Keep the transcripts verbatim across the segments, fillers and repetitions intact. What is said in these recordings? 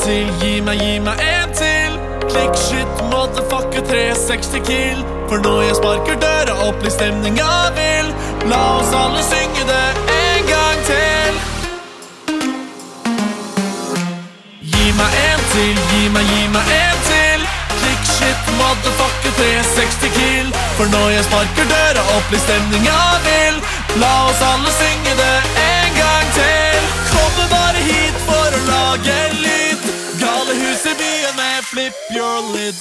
til, gi meg, gi meg en til. Klikkshit, motherfucker, tre seksti kill. For når jeg sparker døra opp, blir stemninga vill. La oss alle synge det en gang til. Gi meg en til, gi meg, gi meg en til. Klikkshit, motherfucker, tre seksti kill. For når jeg sparker døra opp, blir stemninga vill. La oss alle synge det en gang til. Kommer bare hit for å lage lyd. Galehus i byen med flip your lid.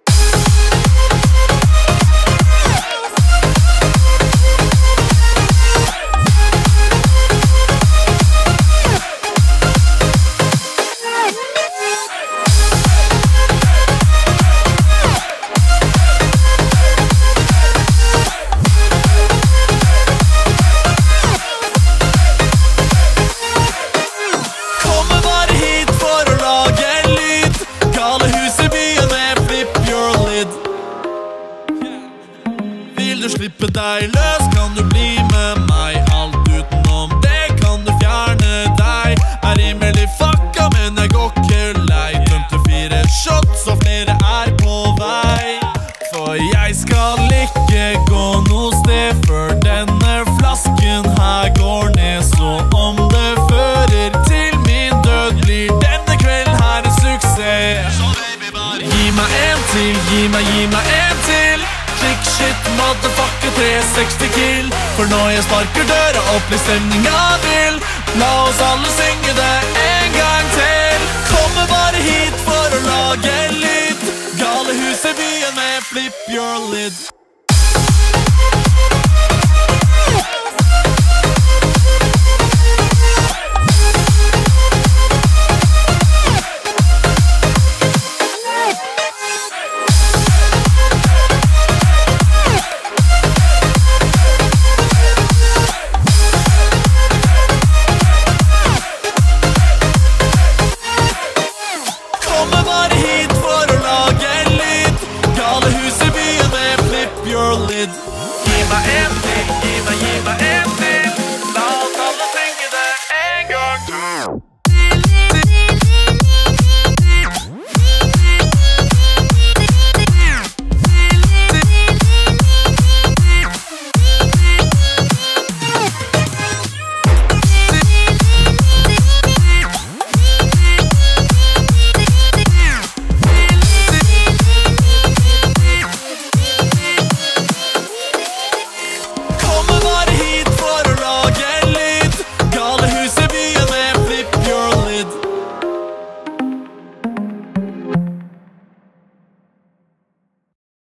Vil du slippe deg løs, kan du bli med meg. Alt utenom det kan du fjerne deg. Er rimelig facka, men jeg går ikke lei. Tømte fire shots og flere er på vei. For jeg skal ikke gå noe sted før denne flasken her går ned. Så om det fører til min død, blir denne kvelden her en suksess. Gi meg en til, gi meg, gi meg en til. Klikkshit, motherfucker, tre seksti kill. For når jeg sparker døra opp, blir stemninga vill. La oss alle synge det en gang til. Kommer bare hit for å lage lyd. Galehus i byen med flip your lid. Kommer bare hit for å lage lyd. Galehus i byen med flip your lid. Gi meg en til, gi meg, gi meg en